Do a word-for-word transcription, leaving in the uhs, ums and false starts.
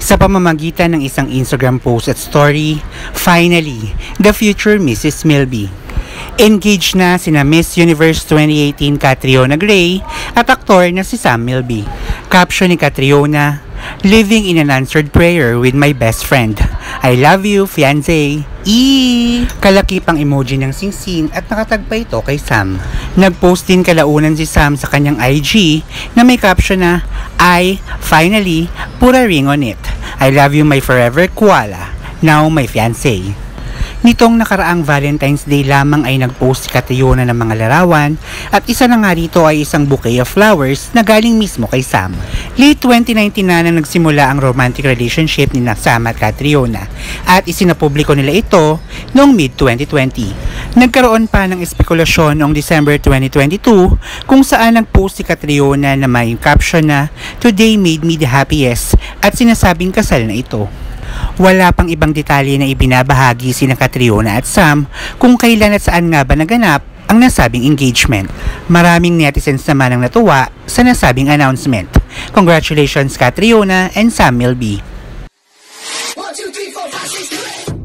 Sa pamamagitan ng isang Instagram post at story, finally, the future Missus Milby. Engaged na sina Miss Universe twenty eighteen Catriona Gray at aktor na si Sam Milby. Caption ni Catriona, "Living in an answered prayer with my best friend. I love you, fiancé." Eee! Kalakipang emoji ng singsing at nakatagpa ito kay Sam. Nag-post din kalaunan si Sam sa kanyang I G na may caption na, "I, finally, put a ring on it. I love you my forever koala. Now my fiancé." Nitong nakaraang Valentine's Day lamang ay nag-post si Catriona ng mga larawan at isa na nga rito ay isang bouquet of flowers na galing mismo kay Sam. Late twenty nineteen na nang nagsimula ang romantic relationship ni Sam at Catriona at isinapubliko nila ito noong mid twenty twenty. Nagkaroon pa ng espekulasyon noong December twenty twenty-two kung saan nag-post si Catriona na may caption na, "Today made me the happiest" at sinasabing kasal na ito. Wala pang ibang detalye na ibinabahagi sina Catriona at Sam kung kailan at saan nga ba naganap ang nasabing engagement. Maraming netizens naman ang natuwa sa nasabing announcement. Congratulations Catriona and Sam Milby. one, two, three, four, five, six, seven